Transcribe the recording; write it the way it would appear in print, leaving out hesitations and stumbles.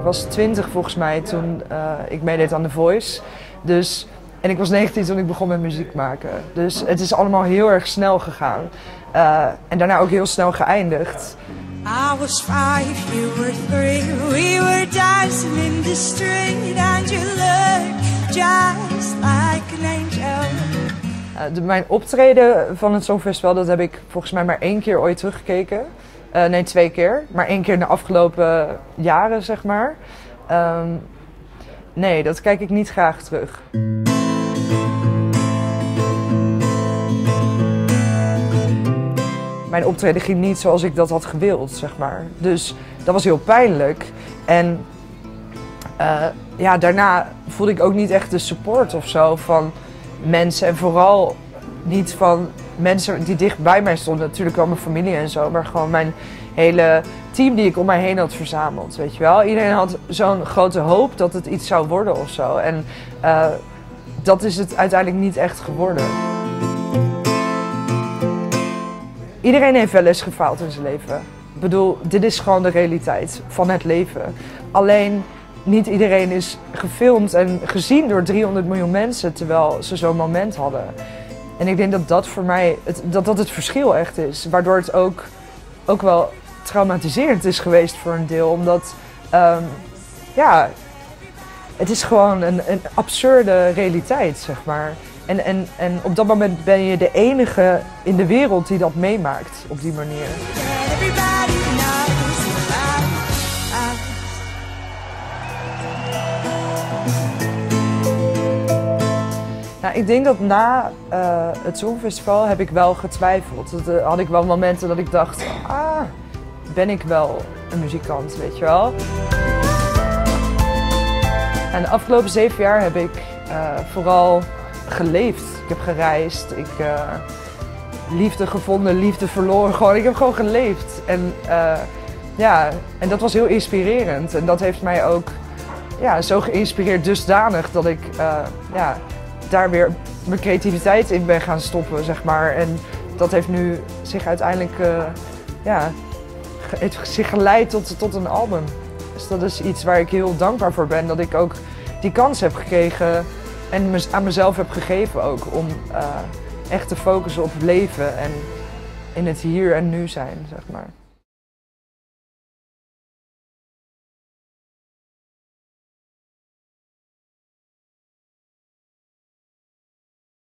Ik was 20 volgens mij toen ik meedeed aan The Voice. Dus, en ik was 19 toen ik begon met muziek maken. Dus het is allemaal heel erg snel gegaan. En daarna ook heel snel geëindigd. I was 5, you were 3. We were dancing in the street and you looked just like an angel. Mijn optreden van het Songfestival, dat heb ik volgens mij maar 1 keer ooit teruggekeken. Nee, 2 keer. Maar 1 keer in de afgelopen jaren, zeg maar. Nee, dat kijk ik niet graag terug. Mijn optreden ging niet zoals ik dat had gewild, zeg maar. Dus dat was heel pijnlijk. En ja, daarna voelde ik ook niet echt de support of zo van mensen. En vooral niet van mensen die dicht bij mij stonden. Natuurlijk wel mijn familie en zo, maar gewoon mijn hele team die ik om mij heen had verzameld, weet je wel. Iedereen had zo'n grote hoop dat het iets zou worden of zo. En dat is het uiteindelijk niet echt geworden. Iedereen heeft wel eens gefaald in zijn leven. Ik bedoel, dit is gewoon de realiteit van het leven. Alleen niet iedereen is gefilmd en gezien door 300 miljoen mensen terwijl ze zo'n moment hadden. En ik denk dat dat voor mij het verschil echt is. Waardoor het ook wel traumatiserend is geweest voor een deel. Omdat, ja, het is gewoon een absurde realiteit, zeg maar. En op dat moment ben je de enige in de wereld die dat meemaakt op die manier. Nou, ik denk dat na het Songfestival heb ik wel getwijfeld. Had ik wel momenten dat ik dacht, ben ik wel een muzikant, weet je wel. En de afgelopen 7 jaar heb ik vooral geleefd. Ik heb gereisd, ik liefde gevonden, liefde verloren. Gewoon, ik heb gewoon geleefd. En ja, en dat was heel inspirerend. En dat heeft mij ook zo geïnspireerd dusdanig dat ik daar weer mijn creativiteit in ben gaan stoppen, zeg maar. En dat heeft nu zich uiteindelijk heeft zich geleid tot een album. Dus dat is iets waar ik heel dankbaar voor ben, dat ik ook die kans heb gekregen en aan mezelf heb gegeven ook om echt te focussen op het leven en in het hier en nu zijn, zeg maar.